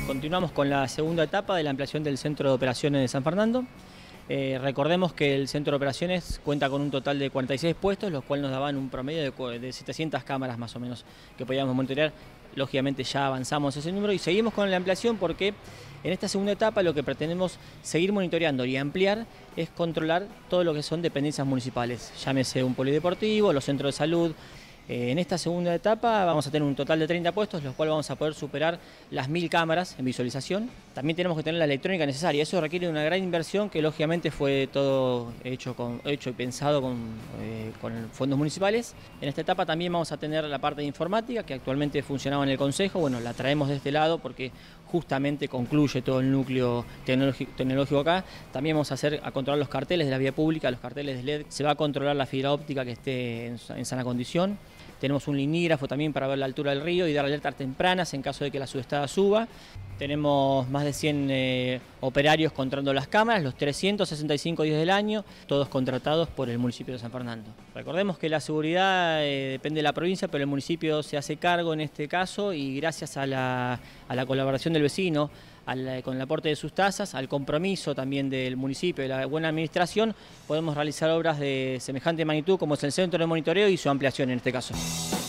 Continuamos con la segunda etapa de la ampliación del Centro de Operaciones de San Fernando. Recordemos que el Centro de Operaciones cuenta con un total de 46 puestos, los cuales nos daban un promedio de 700 cámaras más o menos que podíamos monitorear. Lógicamente ya avanzamos ese número y seguimos con la ampliación porque en esta segunda etapa lo que pretendemos seguir monitoreando y ampliar es controlar todo lo que son dependencias municipales, llámese un polideportivo, los centros de salud. En esta segunda etapa vamos a tener un total de 30 puestos, los cuales vamos a poder superar las 1000 cámaras en visualización. También tenemos que tener la electrónica necesaria, eso requiere una gran inversión que lógicamente fue todo hecho y pensado con fondos municipales. En esta etapa también vamos a tener la parte de informática, que actualmente funcionaba en el Consejo. Bueno, la traemos de este lado porque justamente concluye todo el núcleo tecnológico acá. También vamos a controlar los carteles de la vía pública, los carteles de LED. Se va a controlar la fibra óptica que esté en sana condición. Tenemos un linígrafo también para ver la altura del río y dar alertas tempranas en caso de que la subestada suba. Tenemos más de 100 operarios controlando las cámaras, los 365 días del año, todos contratados por el municipio de San Fernando. Recordemos que la seguridad depende de la provincia, pero el municipio se hace cargo en este caso y gracias a la colaboración del vecino, con el aporte de sus tasas, al compromiso también del municipio y la buena administración, podemos realizar obras de semejante magnitud como es el centro de monitoreo y su ampliación en este caso.